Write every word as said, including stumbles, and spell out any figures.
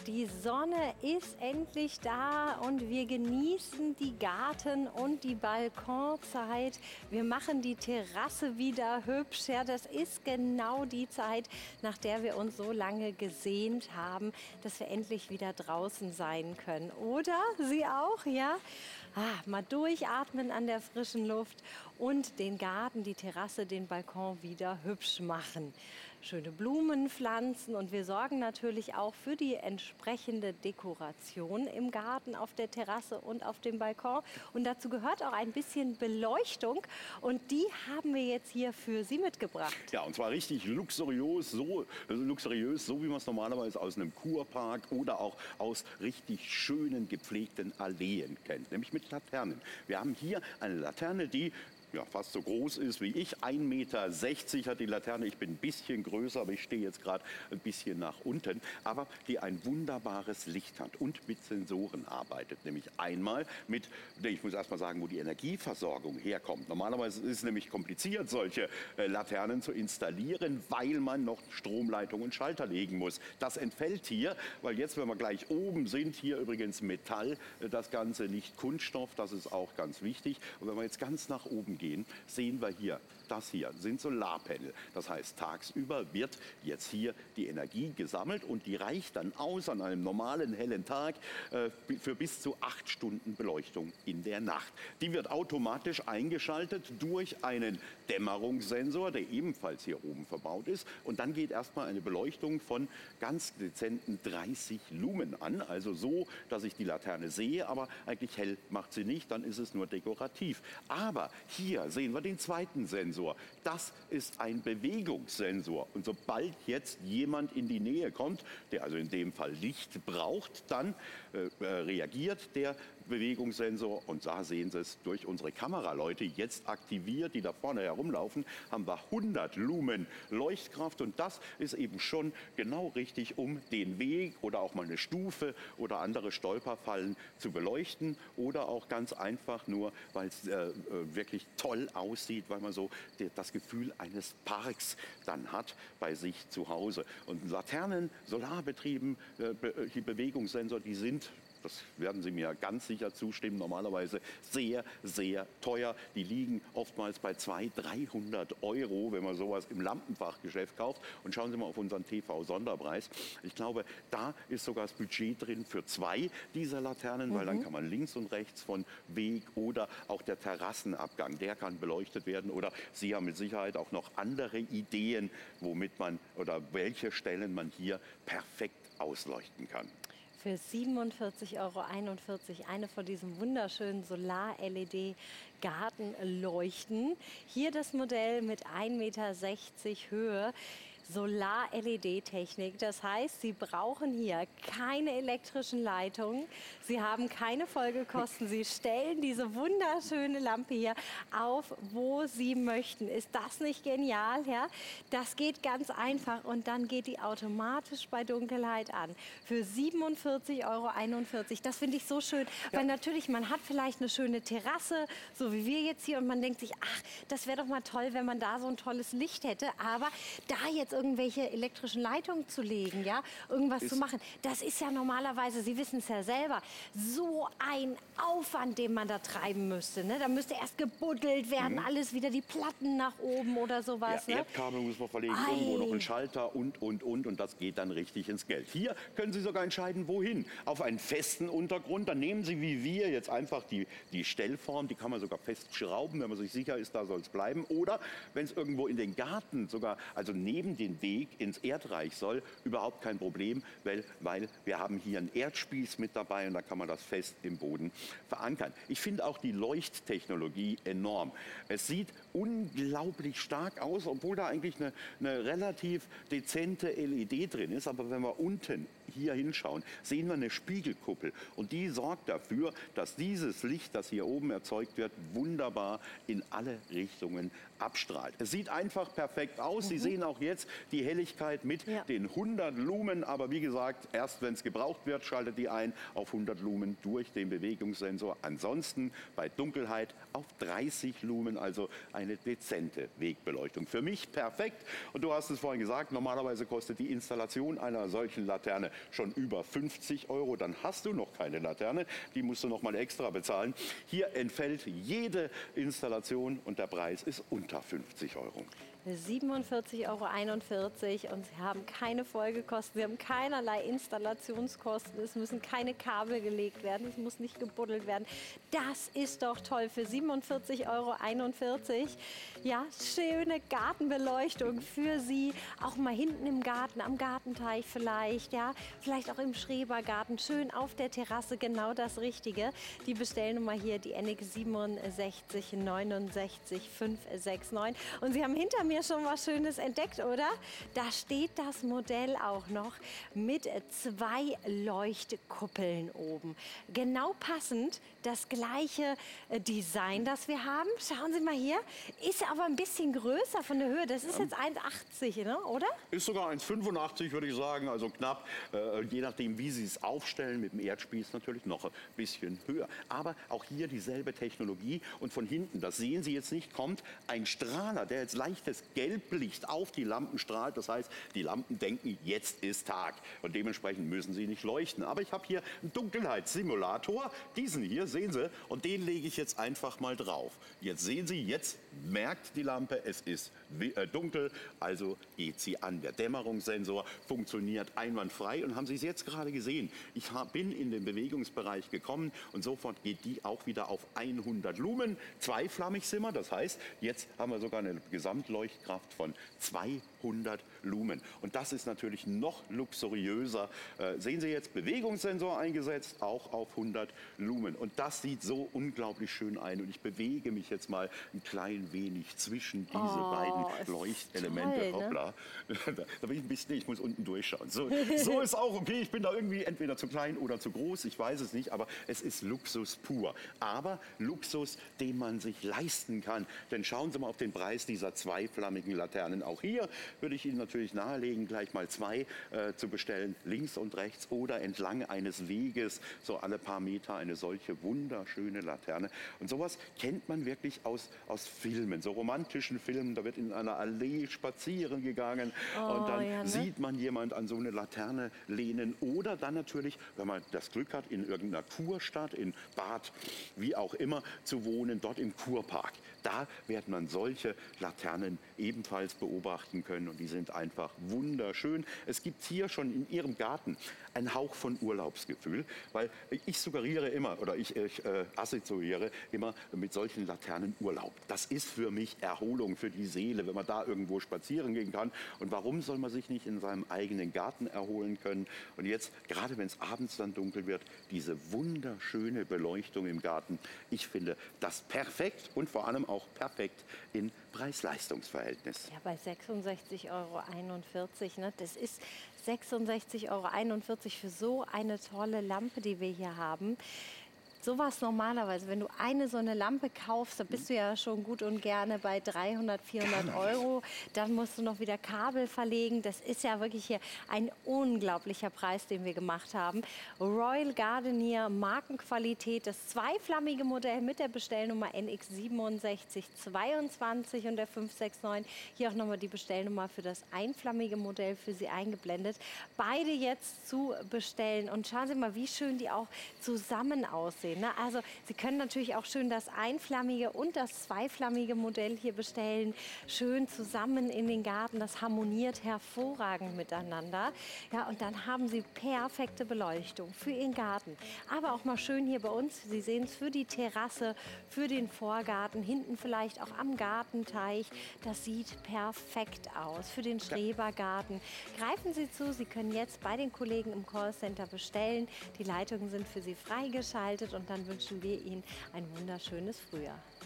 Die Sonne ist endlich da und wir genießen die Garten- und die Balkonzeit. Wir machen die Terrasse wieder hübsch. Ja, das ist genau die Zeit, nach der wir uns so lange gesehnt haben, dass wir endlich wieder draußen sein können. Oder Sie auch, ja? Ah, mal durchatmen an der frischen Luft und den Garten, die Terrasse, den Balkon wieder hübsch machen. Schöne Blumen pflanzen und wir sorgen natürlich auch für die entsprechende Dekoration im Garten, auf der Terrasse und auf dem Balkon. Und dazu gehört auch ein bisschen Beleuchtung und die haben wir jetzt hier für Sie mitgebracht. Ja, und zwar richtig luxuriös, so äh, luxuriös, so wie man es normalerweise aus einem Kurpark oder auch aus richtig schönen gepflegten Alleen kennt, nämlich mit Laternen. Wir haben hier eine Laterne, die ja, fast so groß ist wie ich. ein Meter sechzig hat die Laterne. Ich bin ein bisschen größer, aber ich stehe jetzt gerade ein bisschen nach unten. Aber die ein wunderbares Licht hat und mit Sensoren arbeitet. Nämlich einmal mit, ich muss erst mal sagen, wo die Energieversorgung herkommt. Normalerweise ist es nämlich kompliziert, solche äh, Laternen zu installieren, weil man noch Stromleitung und Schalter legen muss. Das entfällt hier, weil jetzt, wenn wir gleich oben sind, hier übrigens Metall, äh, das Ganze nicht Kunststoff, das ist auch ganz wichtig. Und wenn wir jetzt ganz nach oben gehen, sehen wir hier, das hier sind Solarpanel. Das heißt, tagsüber wird jetzt hier die Energie gesammelt und die reicht dann aus an einem normalen hellen Tag äh, für bis zu acht Stunden Beleuchtung in der Nacht. Die wird automatisch eingeschaltet durch einen Dämmerungssensor, der ebenfalls hier oben verbaut ist. Und dann geht erstmal eine Beleuchtung von ganz dezenten dreißig Lumen an. Also so, dass ich die Laterne sehe, aber eigentlich hell macht sie nicht, dann ist es nur dekorativ. Aber hier Hier sehen wir den zweiten Sensor. Das ist ein Bewegungssensor. Und sobald jetzt jemand in die Nähe kommt, der also in dem Fall Licht braucht, dann äh, reagiert der Bewegungssensor. Und da sehen Sie es durch unsere Kameraleute jetzt aktiviert, die da vorne herumlaufen, haben wir hundert Lumen Leuchtkraft. Und das ist eben schon genau richtig, um den Weg oder auch mal eine Stufe oder andere Stolperfallen zu beleuchten. Oder auch ganz einfach nur, weil es äh, wirklich toll aussieht, weil man so das Gefühl eines Parks dann hat bei sich zu Hause. Und Laternen, solarbetrieben, äh, Bewegungssensor, die sind, das werden Sie mir ganz sicher zustimmen, normalerweise sehr, sehr teuer. Die liegen oftmals bei zweihundert, dreihundert Euro, wenn man sowas im Lampenfachgeschäft kauft. Und schauen Sie mal auf unseren T V-Sonderpreis. Ich glaube, da ist sogar das Budget drin für zwei dieser Laternen, mhm. weil dann kann man links und rechts von Weg oder auch der Terrassenabgang, der kann beleuchtet werden. Oder Sie haben mit Sicherheit auch noch andere Ideen, womit man oder welche Stellen man hier perfekt ausleuchten kann. Für siebenundvierzig Euro einundvierzig eine von diesen wunderschönen Solar-L E D-Gartenleuchten. Hier das Modell mit ein Meter sechzig Höhe. Solar-L E D-Technik. Das heißt, Sie brauchen hier keine elektrischen Leitungen. Sie haben keine Folgekosten. Sie stellen diese wunderschöne Lampe hier auf, wo Sie möchten. Ist das nicht genial? Ja? Das geht ganz einfach und dann geht die automatisch bei Dunkelheit an. Für siebenundvierzig Euro einundvierzig. Das finde ich so schön, ja. Weil natürlich, man hat vielleicht eine schöne Terrasse, so wie wir jetzt hier, und man denkt sich, ach, das wäre doch mal toll, wenn man da so ein tolles Licht hätte. Aber da jetzt irgendwelche elektrischen Leitungen zu legen, ja, irgendwas ist zu machen. Das ist ja normalerweise, Sie wissen es ja selber, so ein Aufwand, den man da treiben müsste. Ne? Da müsste erst gebuddelt werden, mhm. alles wieder die Platten nach oben oder sowas. Ja, ne? Erdkabel muss man verlegen, Ei. irgendwo noch ein Schalter und, und, und. Und das geht dann richtig ins Geld. Hier können Sie sogar entscheiden, wohin. Auf einen festen Untergrund. Dann nehmen Sie, wie wir, jetzt einfach die, die Stellform. Die kann man sogar festschrauben, wenn man sich sicher ist, da soll es bleiben. Oder wenn es irgendwo in den Garten sogar, also neben den Weg ins Erdreich soll, überhaupt kein Problem, weil, weil wir haben hier einen Erdspieß mit dabei und da kann man das fest im Boden verankern. Ich finde auch die Leuchttechnologie enorm. Es sieht unglaublich stark aus, obwohl da eigentlich eine, eine relativ dezente L E D drin ist. Aber wenn wir unten hier hinschauen, sehen wir eine Spiegelkuppel und die sorgt dafür, dass dieses Licht, das hier oben erzeugt wird, wunderbar in alle Richtungen abstrahlt. Es sieht einfach perfekt aus. Mhm. Sie sehen auch jetzt die Helligkeit mit ja. den hundert Lumen, aber wie gesagt, erst wenn es gebraucht wird, schaltet die ein auf hundert Lumen durch den Bewegungssensor. Ansonsten bei Dunkelheit auf dreißig Lumen, also eine dezente Wegbeleuchtung. Für mich perfekt. Und du hast es vorhin gesagt, normalerweise kostet die Installation einer solchen Laterne schon über fünfzig Euro. Dann hast du noch keine Laterne, die musst du noch mal extra bezahlen. Hier entfällt jede Installation und der Preis ist unter fünfzig Euro. siebenundvierzig Euro einundvierzig und Sie haben keine Folgekosten, Sie haben keinerlei Installationskosten, es müssen keine Kabel gelegt werden, es muss nicht gebuddelt werden. Das ist doch toll für siebenundvierzig Euro einundvierzig. Ja, schöne Gartenbeleuchtung für Sie, auch mal hinten im Garten, am Gartenteich vielleicht, ja, vielleicht auch im Schrebergarten, schön auf der Terrasse, genau das Richtige. Die Bestellnummer hier, die N X siebenundsechzig neunundsechzig fünfhundertneunundneunzig und Sie haben hinter mir mir schon was Schönes entdeckt, oder? Da steht das Modell auch noch mit zwei Leuchtkuppeln oben. Genau passend das gleiche Design, das wir haben. Schauen Sie mal hier. Ist aber ein bisschen größer von der Höhe. Das ist jetzt eins achtzig, ne? Oder? Ist sogar eins fünfundachtzig, würde ich sagen. Also knapp, äh, je nachdem, wie Sie es aufstellen. Mit dem Erdspieß natürlich noch ein bisschen höher. Aber auch hier dieselbe Technologie. Und von hinten, das sehen Sie jetzt nicht, kommt ein Strahler, der jetzt leichtes Gelblicht auf die Lampen strahlt. Das heißt, die Lampen denken, jetzt ist Tag. Und dementsprechend müssen sie nicht leuchten. Aber ich habe hier einen Dunkelheitssimulator. Diesen hier, sehen Sie. Und den lege ich jetzt einfach mal drauf. Jetzt sehen Sie, jetzt merkt die Lampe, es ist dunkel. Also geht sie an. Der Dämmerungssensor funktioniert einwandfrei. Und haben Sie es jetzt gerade gesehen? Ich bin in den Bewegungsbereich gekommen und sofort geht die auch wieder auf hundert Lumen. Zweiflammig sind wir. Das heißt, jetzt haben wir sogar eine Gesamtleuchtkraft von zweihundert Lumen. Und das ist natürlich noch luxuriöser. Äh, sehen Sie jetzt, Bewegungssensor eingesetzt, auch auf hundert Lumen. Und das sieht so unglaublich schön ein. Und ich bewege mich jetzt mal ein klein wenig zwischen diese Oh, beiden ist Leuchtelemente. toll, ne? Hoppla. Da, da bin ich ein bisschen, ich muss unten durchschauen. So, so ist auch okay. Ich bin da irgendwie entweder zu klein oder zu groß. Ich weiß es nicht, aber es ist Luxus pur. Aber Luxus, den man sich leisten kann. Denn schauen Sie mal auf den Preis dieser zweiflammigen Laternen. Auch hier würde ich Ihnen natürlich nahelegen, gleich mal zwei äh, zu bestellen, links und rechts oder entlang eines Weges, so alle paar Meter eine solche wunderschöne Laterne. Und sowas kennt man wirklich aus, aus Filmen, so romantischen Filmen. Da wird in einer Allee spazieren gegangen Oh, und dann ja, ne? sieht man jemand an so eine Laterne lehnen. Oder dann natürlich, wenn man das Glück hat, in irgendeiner Kurstadt, in Bad, wie auch immer, zu wohnen, dort im Kurpark. Da wird man solche Laternen ebenfalls beobachten können und die sind einfach wunderschön. Es gibt hier schon in Ihrem Garten einen Hauch von Urlaubsgefühl, weil ich suggeriere immer oder ich, ich äh, assoziiere immer mit solchen Laternen Urlaub. Das ist für mich Erholung für die Seele, wenn man da irgendwo spazieren gehen kann. Und warum soll man sich nicht in seinem eigenen Garten erholen können? Und jetzt, gerade wenn es abends dann dunkel wird, diese wunderschöne Beleuchtung im Garten. Ich finde das perfekt und vor allem auch perfekt in Preis-Leistungs-Verhältnis. Ja, bei sechsundsechzig Euro einundvierzig, ne? Das ist sechsundsechzig Euro einundvierzig für so eine tolle Lampe, die wir hier haben. Sowas normalerweise, wenn du eine so eine Lampe kaufst, da bist du ja schon gut und gerne bei dreihundert, vierhundert Euro. Dann musst du noch wieder Kabel verlegen. Das ist ja wirklich hier ein unglaublicher Preis, den wir gemacht haben. Royal Gardenier, Markenqualität, das zweiflammige Modell mit der Bestellnummer N X siebenundsechzig zweiundzwanzig und der fünf sechs neun. Hier auch nochmal die Bestellnummer für das einflammige Modell für Sie eingeblendet. Beide jetzt zu bestellen. Und schauen Sie mal, wie schön die auch zusammen aussehen. Ne? Also Sie können natürlich auch schön das einflammige und das zweiflammige Modell hier bestellen. Schön zusammen in den Garten. Das harmoniert hervorragend miteinander. Ja, und dann haben Sie perfekte Beleuchtung für Ihren Garten. Aber auch mal schön hier bei uns. Sie sehen es für die Terrasse, für den Vorgarten, hinten vielleicht auch am Gartenteich. Das sieht perfekt aus. Für den Schrebergarten. Greifen Sie zu. Sie können jetzt bei den Kollegen im Callcenter bestellen. Die Leitungen sind für Sie freigeschaltet. Und dann wünschen wir Ihnen ein wunderschönes Frühjahr.